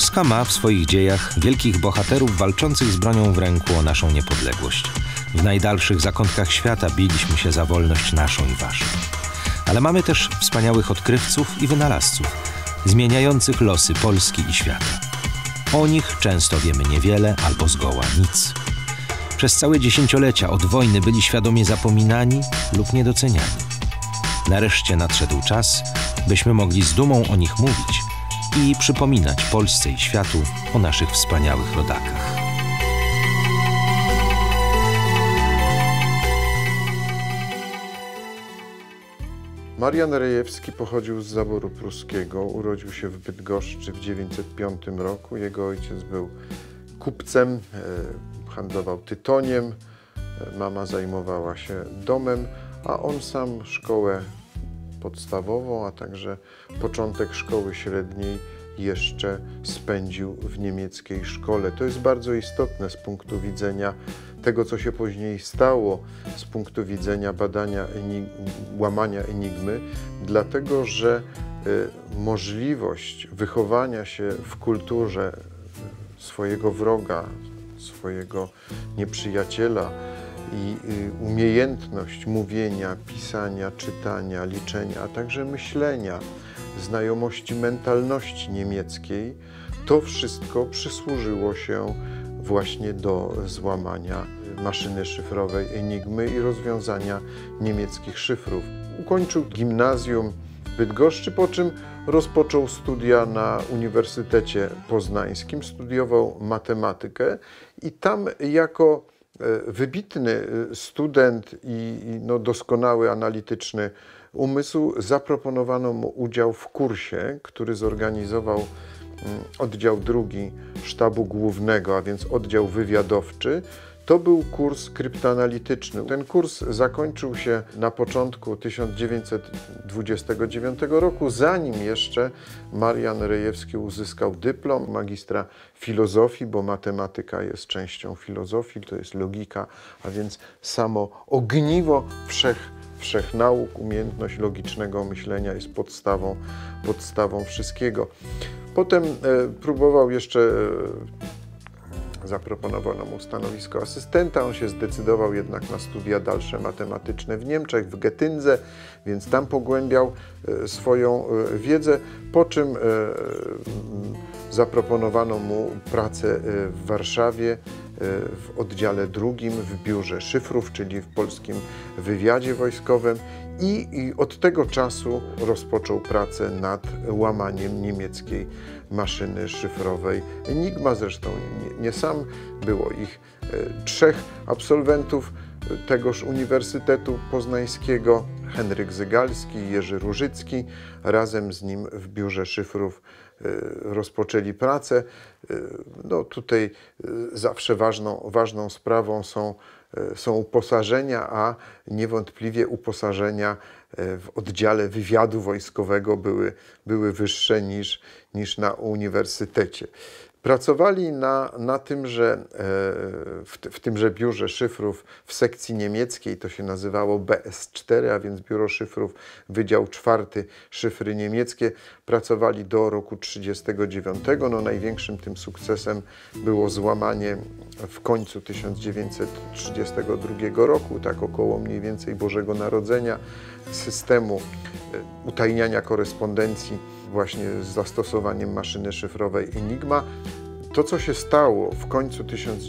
Polska ma w swoich dziejach wielkich bohaterów walczących z bronią w ręku o naszą niepodległość. W najdalszych zakątkach świata biliśmy się za wolność naszą i waszą. Ale mamy też wspaniałych odkrywców i wynalazców, zmieniających losy Polski i świata. O nich często wiemy niewiele albo zgoła nic. Przez całe dziesięciolecia od wojny byli świadomie zapominani lub niedoceniani. Nareszcie nadszedł czas, byśmy mogli z dumą o nich mówić i przypominać Polsce i światu o naszych wspaniałych rodakach. Marian Rejewski pochodził z zaboru pruskiego, urodził się w Bydgoszczy w 905 roku. Jego ojciec był kupcem, handlował tytoniem, mama zajmowała się domem, a on sam szkołę podstawową, a także początek szkoły średniej jeszcze spędził w niemieckiej szkole. To jest bardzo istotne z punktu widzenia tego, co się później stało, z punktu widzenia badania, łamania enigmy, dlatego że możliwość wychowania się w kulturze swojego wroga, swojego nieprzyjaciela i umiejętność mówienia, pisania, czytania, liczenia, a także myślenia, znajomości mentalności niemieckiej, to wszystko przysłużyło się właśnie do złamania maszyny szyfrowej Enigmy i rozwiązania niemieckich szyfrów. Ukończył gimnazjum w Bydgoszczy, po czym rozpoczął studia na Uniwersytecie Poznańskim, studiował matematykę i tam jako wybitny student i doskonały analityczny umysł zaproponowano mu udział w kursie, który zorganizował oddział drugi Sztabu Głównego, a więc oddział wywiadowczy. To był kurs kryptoanalityczny. Ten kurs zakończył się na początku 1929 roku, zanim jeszcze Marian Rejewski uzyskał dyplom magistra filozofii, bo matematyka jest częścią filozofii, to jest logika, a więc samo ogniwo wszechnauk, umiejętność logicznego myślenia jest podstawą wszystkiego. Potem próbował jeszcze, zaproponowano mu stanowisko asystenta, on się zdecydował jednak na studia dalsze matematyczne w Niemczech, w Getyndze, więc tam pogłębiał swoją wiedzę, po czym zaproponowano mu pracę w Warszawie w oddziale drugim, w biurze szyfrów, czyli w polskim wywiadzie wojskowym i od tego czasu rozpoczął pracę nad łamaniem niemieckiej maszyny szyfrowej Enigma. Zresztą nie sam, było ich 3 absolwentów tegoż Uniwersytetu Poznańskiego, Henryk Zygalski i Jerzy Różycki. Razem z nim w biurze szyfrów rozpoczęli pracę. No tutaj zawsze ważną sprawą są uposażenia, a niewątpliwie uposażenia w oddziale wywiadu wojskowego były wyższe niż na uniwersytecie. Pracowali na tymże, w tymże biurze szyfrów w sekcji niemieckiej, to się nazywało BS4, a więc Biuro Szyfrów, Wydział 4, szyfry niemieckie. Pracowali do roku 1939. No, największym tym sukcesem było złamanie w końcu 1932 roku, tak około mniej więcej Bożego Narodzenia, systemu utajniania korespondencji właśnie z zastosowaniem maszyny szyfrowej Enigma. To, co się stało w końcu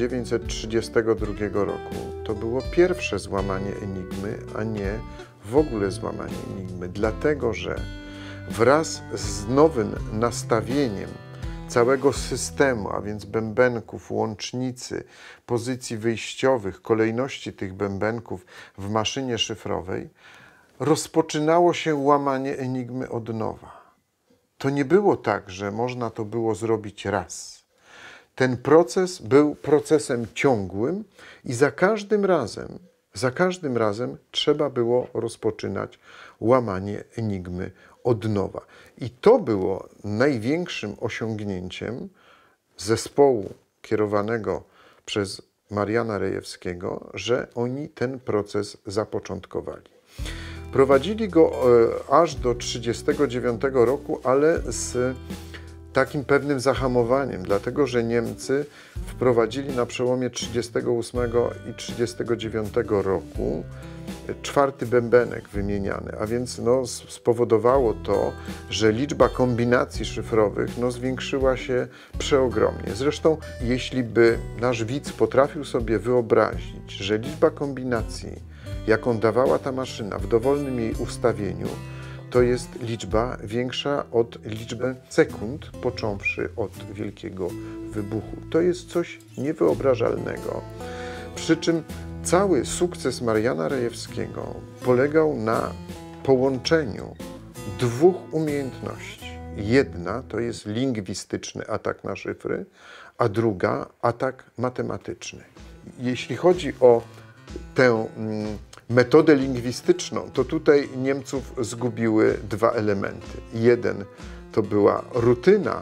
1932 roku, to było pierwsze złamanie Enigmy, a nie w ogóle złamanie Enigmy, dlatego że wraz z nowym nastawieniem całego systemu, a więc bębenków, łącznicy, pozycji wyjściowych, kolejności tych bębenków w maszynie szyfrowej, rozpoczynało się łamanie Enigmy od nowa. To nie było tak, że można to było zrobić raz. Ten proces był procesem ciągłym i za każdym razem trzeba było rozpoczynać łamanie Enigmy od nowa. I to było największym osiągnięciem zespołu kierowanego przez Mariana Rejewskiego, że oni ten proces zapoczątkowali. Prowadzili go aż do 1939 roku, ale z takim pewnym zahamowaniem, dlatego że Niemcy wprowadzili na przełomie 1938 i 1939 roku 4. bębenek wymieniany, a więc spowodowało to, że liczba kombinacji szyfrowych zwiększyła się przeogromnie. Zresztą, jeśli by nasz widz potrafił sobie wyobrazić, że liczba kombinacji, jaką dawała ta maszyna w dowolnym jej ustawieniu, to jest liczba większa od liczby sekund, począwszy od Wielkiego Wybuchu. To jest coś niewyobrażalnego. Przy czym cały sukces Mariana Rejewskiego polegał na połączeniu dwóch umiejętności. Jedna to jest lingwistyczny atak na szyfry, a druga atak matematyczny. Jeśli chodzi o tę metodę lingwistyczną, to tutaj Niemców zgubiły dwa elementy. Jeden to była rutyna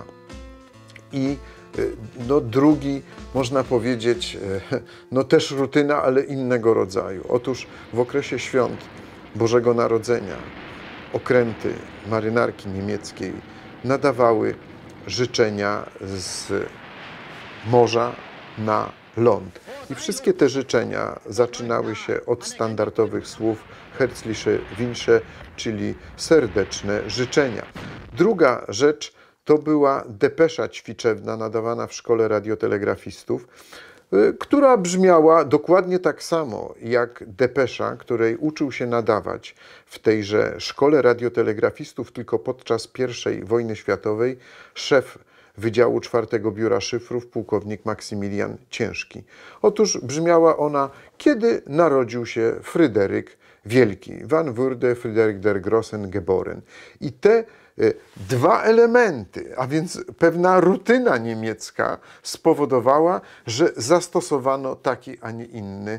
i drugi, można powiedzieć, też rutyna, ale innego rodzaju. Otóż w okresie świąt Bożego Narodzenia okręty marynarki niemieckiej nadawały życzenia z morza na ląd. I wszystkie te życzenia zaczynały się od standardowych słów Herzliche Wünsche, czyli serdeczne życzenia. Druga rzecz to była depesza ćwiczewna nadawana w szkole radiotelegrafistów, która brzmiała dokładnie tak samo jak depesza, której uczył się nadawać w tejże szkole radiotelegrafistów tylko podczas I wojny światowej szef Wydziału 4 Biura Szyfrów, pułkownik Maksymilian Ciężki. Otóż brzmiała ona, kiedy narodził się Fryderyk Wielki, Van Würde Fryderyk der Grossen geboren. I te dwa elementy, a więc pewna rutyna niemiecka spowodowała, że zastosowano taki, a nie inny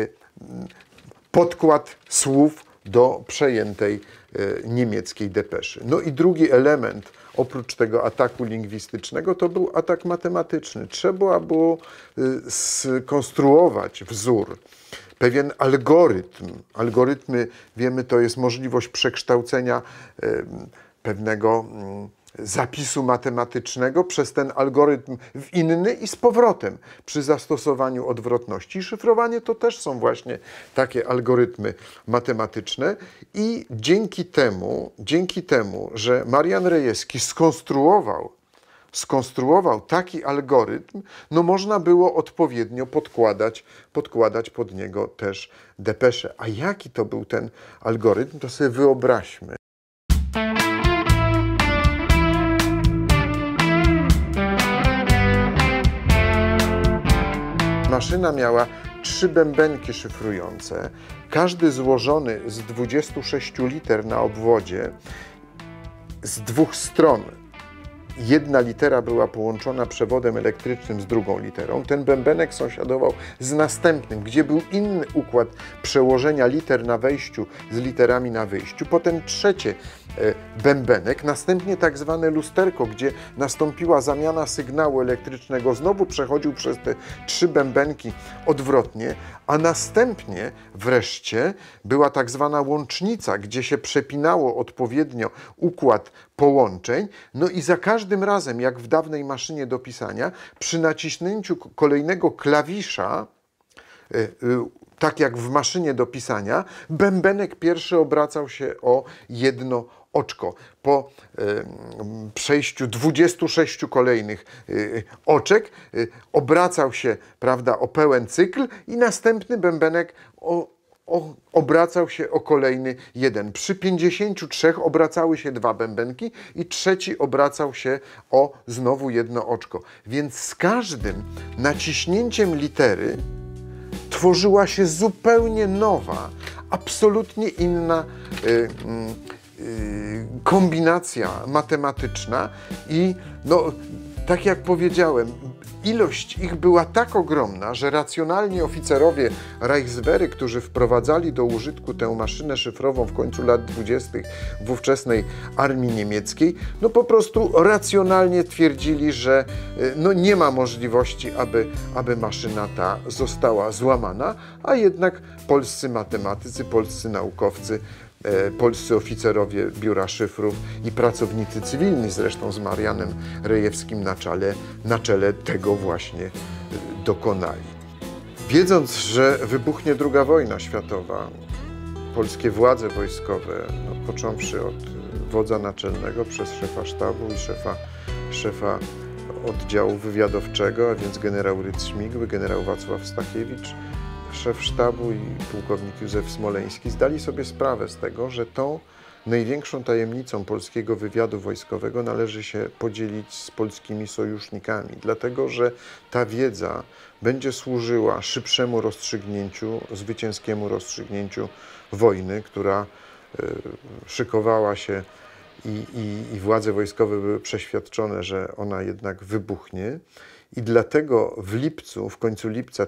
podkład słów do przejętej niemieckiej depeszy. I drugi element, oprócz tego ataku lingwistycznego, to był atak matematyczny. Trzeba było skonstruować wzór, pewien algorytm. Algorytmy, wiemy, to jest możliwość przekształcenia pewnego zapisu matematycznego przez ten algorytm w inny i z powrotem przy zastosowaniu odwrotności. I szyfrowanie to też są właśnie takie algorytmy matematyczne i dzięki temu, że Marian Rejewski skonstruował taki algorytm, można było odpowiednio podkładać pod niego też depesze. A jaki to był ten algorytm, to sobie wyobraźmy. Maszyna miała 3 bębenki szyfrujące, każdy złożony z 26 liter na obwodzie z 2 stron. Jedna litera była połączona przewodem elektrycznym z drugą literą. Ten bębenek sąsiadował z następnym, gdzie był inny układ przełożenia liter na wejściu z literami na wyjściu. Potem trzecie bębenek, następnie tak zwane lusterko, gdzie nastąpiła zamiana sygnału elektrycznego. Znowu przechodził przez te 3 bębenki odwrotnie, a następnie wreszcie była tak zwana łącznica, gdzie się przepinało odpowiednio układ połączeń. I za każdym razem, jak w dawnej maszynie do pisania, przy naciśnięciu kolejnego klawisza, tak jak w maszynie do pisania, bębenek pierwszy obracał się o jedno oczko. Po przejściu 26 kolejnych oczek obracał się, o pełen cykl i następny bębenek obracał się o kolejny jeden. Przy 53 obracały się 2 bębenki i trzeci obracał się o znowu jedno oczko. Więc z każdym naciśnięciem litery tworzyła się zupełnie nowa, absolutnie inna kombinacja matematyczna i tak jak powiedziałem, ilość ich była tak ogromna, że racjonalni oficerowie Reichswehry, którzy wprowadzali do użytku tę maszynę szyfrową w końcu lat 20. w ówczesnej armii niemieckiej, po prostu racjonalnie twierdzili, że nie ma możliwości, aby maszyna ta została złamana, a jednak polscy matematycy, polscy naukowcy polscy oficerowie Biura Szyfrów i pracownicy cywilni, zresztą z Marianem Rejewskim na czele tego właśnie dokonali. Wiedząc, że wybuchnie II wojna światowa, polskie władze wojskowe, począwszy od wodza naczelnego przez szefa sztabu i szefa oddziału wywiadowczego, a więc generał Rydz-Śmigły, generał Wacław Stachiewicz, szef sztabu i pułkownik Józef Smoleński, zdali sobie sprawę z tego, że tą największą tajemnicą polskiego wywiadu wojskowego należy się podzielić z polskimi sojusznikami, dlatego że ta wiedza będzie służyła szybszemu rozstrzygnięciu, zwycięskiemu rozstrzygnięciu wojny, która szykowała się i władze wojskowe były przeświadczone, że ona jednak wybuchnie. I dlatego w końcu lipca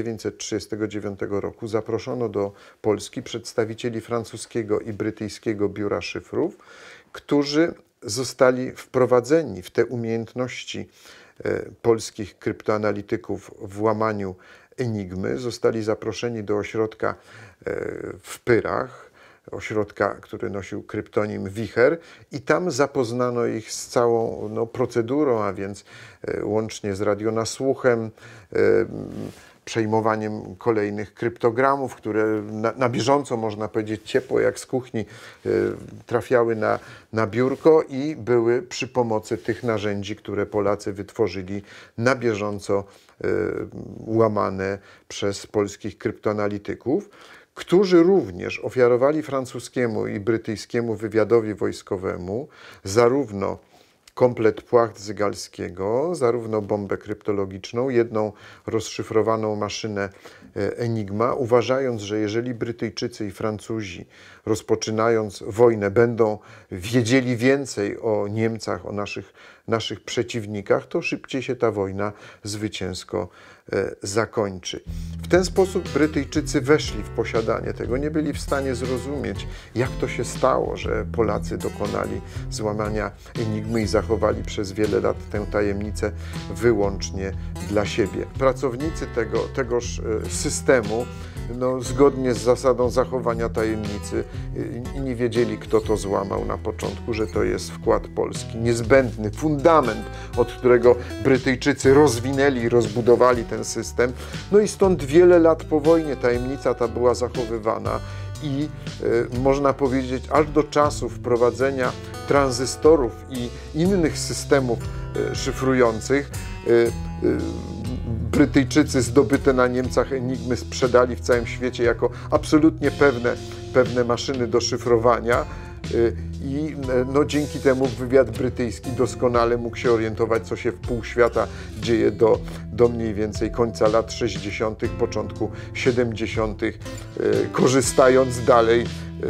1939 roku zaproszono do Polski przedstawicieli francuskiego i brytyjskiego Biura Szyfrów, którzy zostali wprowadzeni w te umiejętności polskich kryptoanalityków w łamaniu Enigmy. Zostali zaproszeni do ośrodka w Pyrach, ośrodka, który nosił kryptonim Wicher, i tam zapoznano ich z całą procedurą, a więc łącznie z radionasłuchem, przejmowaniem kolejnych kryptogramów, które na bieżąco, można powiedzieć, ciepło jak z kuchni, trafiały na biurko i były przy pomocy tych narzędzi, które Polacy wytworzyli, na bieżąco łamane przez polskich kryptoanalityków, którzy również ofiarowali francuskiemu i brytyjskiemu wywiadowi wojskowemu zarówno komplet płacht zygalskiego, zarówno bombę kryptologiczną, jedną rozszyfrowaną maszynę Enigma, uważając, że jeżeli Brytyjczycy i Francuzi, rozpoczynając wojnę, będą wiedzieli więcej o Niemcach, o naszych przeciwnikach, to szybciej się ta wojna zwycięsko zakończy. W ten sposób Brytyjczycy weszli w posiadanie tego, nie byli w stanie zrozumieć, jak to się stało, że Polacy dokonali złamania Enigmy i zachowali przez wiele lat tę tajemnicę wyłącznie dla siebie. Pracownicy tegoż systemu, zgodnie z zasadą zachowania tajemnicy, nie wiedzieli, kto to złamał na początku, że to jest wkład polski, niezbędny fundament, od którego Brytyjczycy rozwinęli i rozbudowali ten system. I stąd wiele lat po wojnie tajemnica ta była zachowywana i można powiedzieć, aż do czasu wprowadzenia tranzystorów i innych systemów szyfrujących, Brytyjczycy zdobyte na Niemcach Enigmy sprzedali w całym świecie jako absolutnie pewne maszyny do szyfrowania i dzięki temu wywiad brytyjski doskonale mógł się orientować, co się w pół świata dzieje do mniej więcej końca lat 60., początku 70., korzystając dalej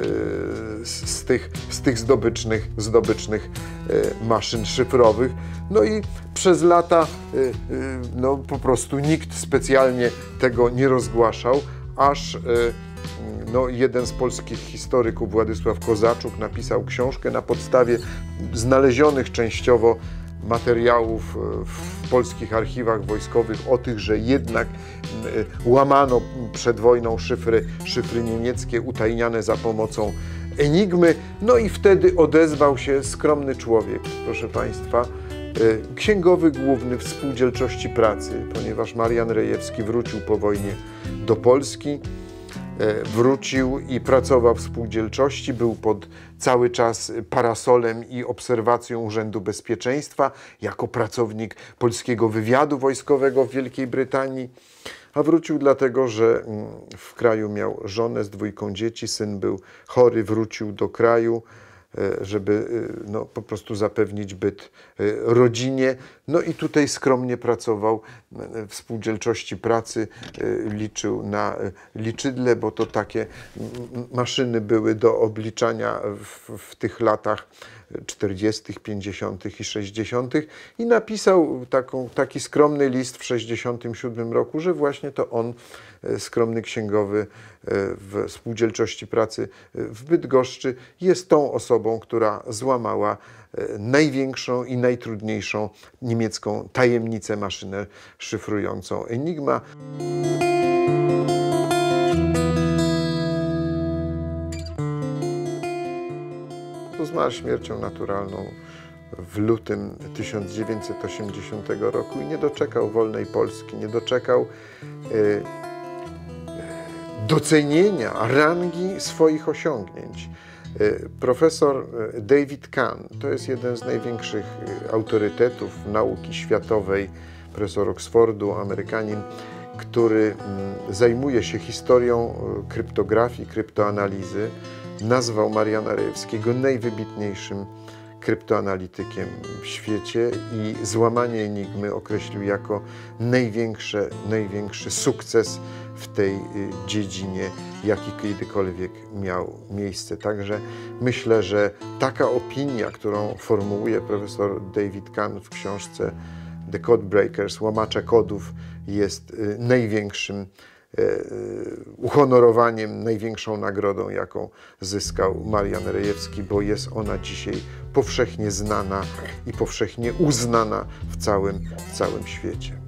z tych zdobycznych maszyn szyfrowych. I przez lata po prostu nikt specjalnie tego nie rozgłaszał, aż jeden z polskich historyków, Władysław Kozaczuk, napisał książkę na podstawie znalezionych częściowo materiałów w polskich archiwach wojskowych o tych, że jednak łamano przed wojną szyfry niemieckie utajniane za pomocą Enigmy. I wtedy odezwał się skromny człowiek, proszę Państwa, księgowy główny w Spółdzielczości Pracy, ponieważ Marian Rejewski wrócił po wojnie do Polski. Wrócił i pracował w spółdzielczości, był pod cały czas parasolem i obserwacją Urzędu Bezpieczeństwa jako pracownik polskiego wywiadu wojskowego w Wielkiej Brytanii, a wrócił dlatego, że w kraju miał żonę z 2 dzieci, syn był chory, wrócił do kraju, żeby po prostu zapewnić byt rodzinie. I tutaj skromnie pracował w Spółdzielczości Pracy, liczył na liczydle, bo to takie maszyny były do obliczania w tych latach 40., 50. i 60. i napisał taki skromny list w 67 roku, że właśnie to on, skromny księgowy w Spółdzielczości Pracy w Bydgoszczy, jest tą osobą, która złamała największą i najtrudniejszą niemiecką tajemnicę, maszynę szyfrującą Enigma. zmarł śmiercią naturalną w lutym 1980 roku i nie doczekał wolnej Polski, nie doczekał docenienia rangi swoich osiągnięć. Profesor David Kahn to jest jeden z największych autorytetów nauki światowej, profesor Oxfordu, Amerykanin, który zajmuje się historią kryptografii, kryptoanalizy. Nazwał Mariana Rejewskiego najwybitniejszym kryptoanalitykiem w świecie i złamanie enigmy określił jako największy sukces w tej dziedzinie, jaki kiedykolwiek miał miejsce. Także myślę, że taka opinia, którą formułuje profesor David Kahn w książce The Code Breakers, łamacze kodów, jest największym uhonorowaniem, największą nagrodą, jaką zyskał Marian Rejewski, bo jest ona dzisiaj powszechnie znana i powszechnie uznana w całym świecie.